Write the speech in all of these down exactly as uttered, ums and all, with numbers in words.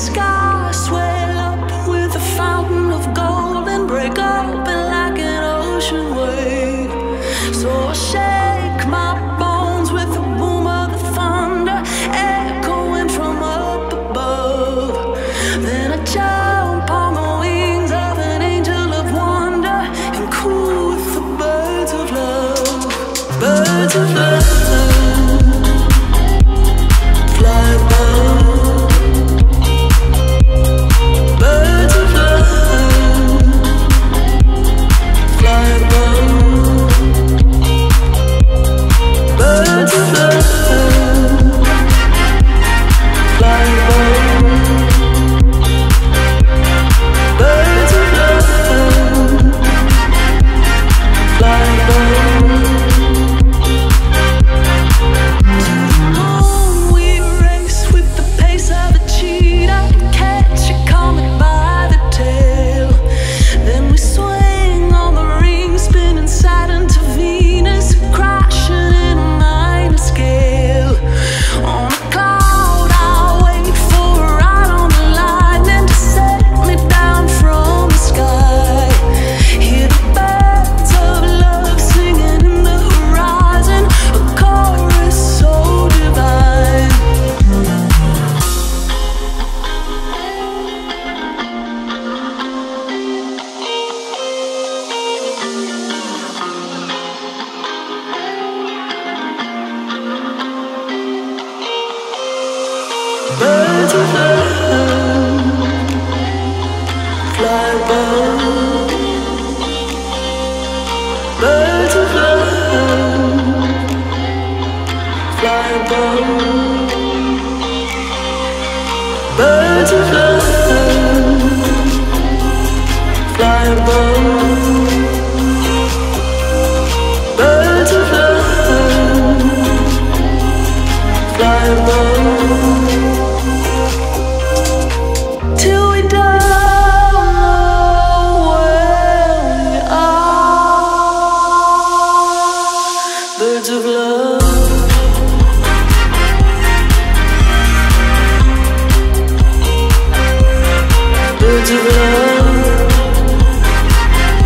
sky swell up with a fountain of gold and break open like an ocean wave. So I shake my bones with the boom of the thunder echoing from up above. Then I jump on the wings of an angel of wonder and coo with the birds of love. Birds of love. Birds of love, fly above. Birds of love, fly above. Birds of love, fly above. Birds of love, fly above. Till we don't know where we are. Birds of love. Birds of love.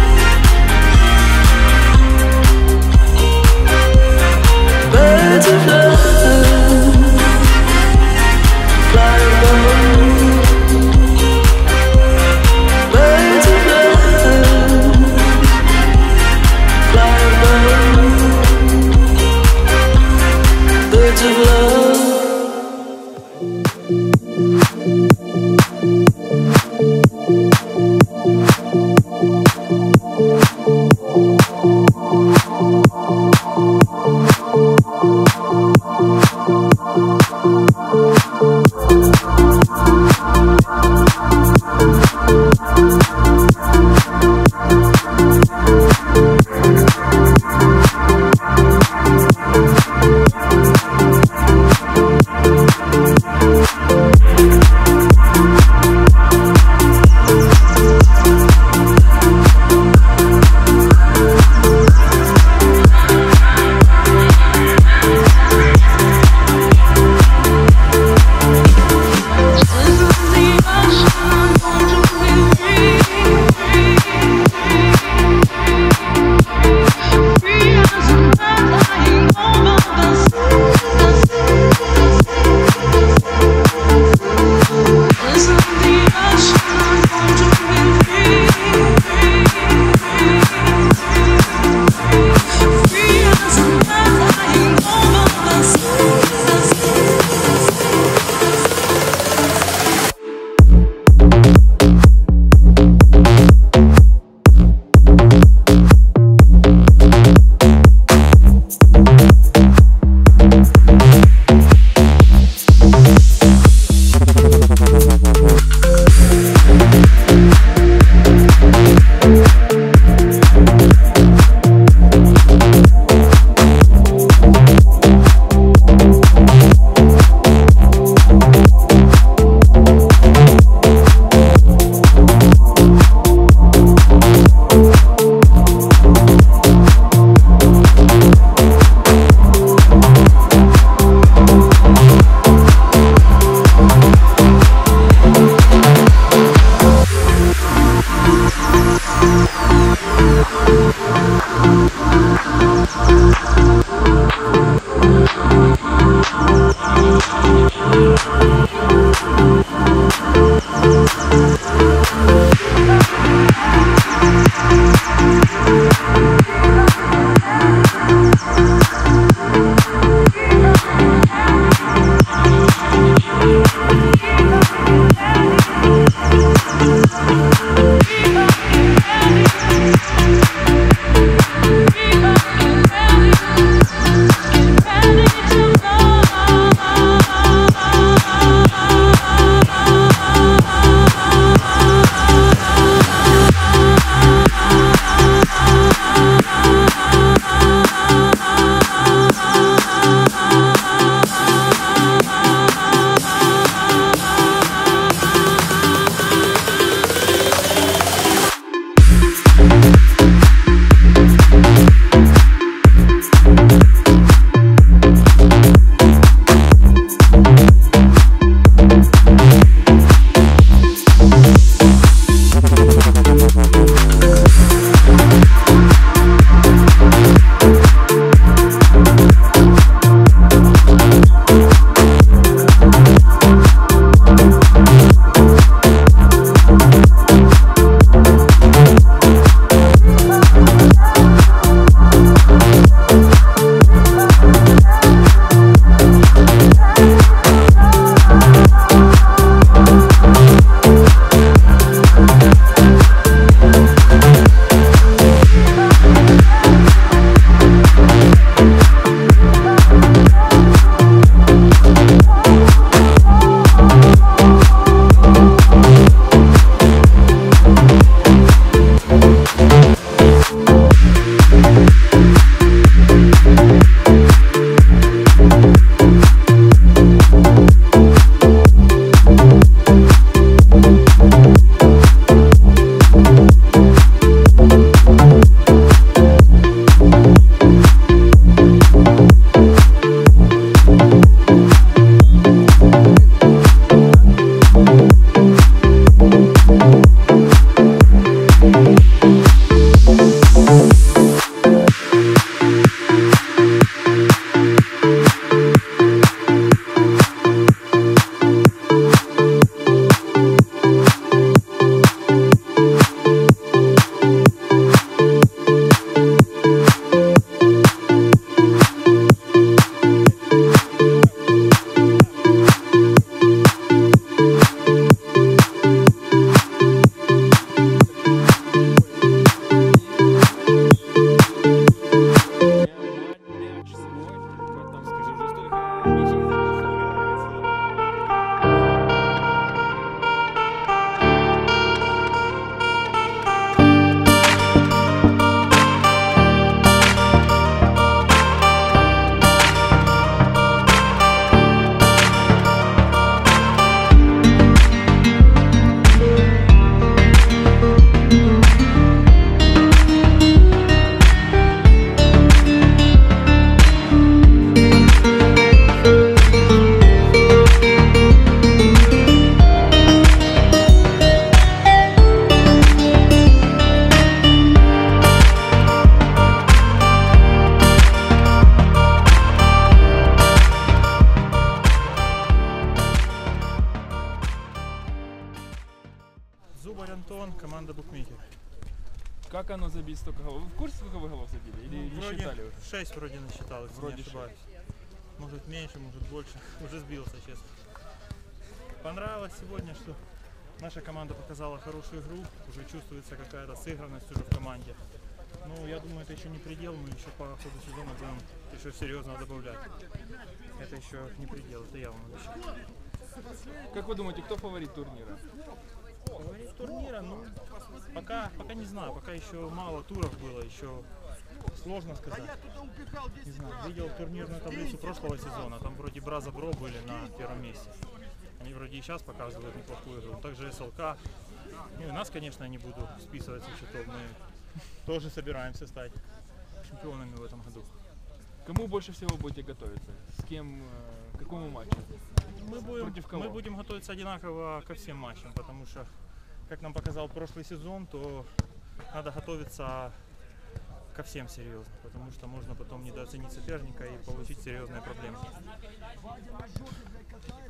Зубарь Антон, команда букмекер. Как оно забить столько голов? Вы в курсе, сколько вы голов забили? Или Ну, не вроде считали уже? шесть вроде насчитал, если Вроде не ошибаюсь. Может меньше, может больше. Уже сбился, честно. Понравилось сегодня, что наша команда показала хорошую игру. Уже чувствуется какая-то сыгранность уже в команде. Ну, я думаю, это еще не предел. Мы еще по ходу сезона будем еще серьезно добавлять. Это еще не предел, это я вам обещаю. Как вы думаете, кто фаворит турнира? Фаворит турнира, ну, пока, пока не знаю, пока еще мало туров было, еще сложно сказать. Не знаю, видел турнирную таблицу прошлого сезона, там вроде Браза Бро были на первом месте. Они вроде и сейчас показывают неплохую игру. Также СЛК. Ну и нас, конечно, я не буду списывать со счетов. Мы тоже собираемся стать чемпионами в этом году. Кому больше всего будете готовиться? С кем, э, к какому матчу? Мы будем, Против кого? мы будем готовиться одинаково ко всем матчам, потому что, как нам показал прошлый сезон, то надо готовиться ко всем серьезно, потому что можно потом недооценить соперника и получить серьезные проблемы.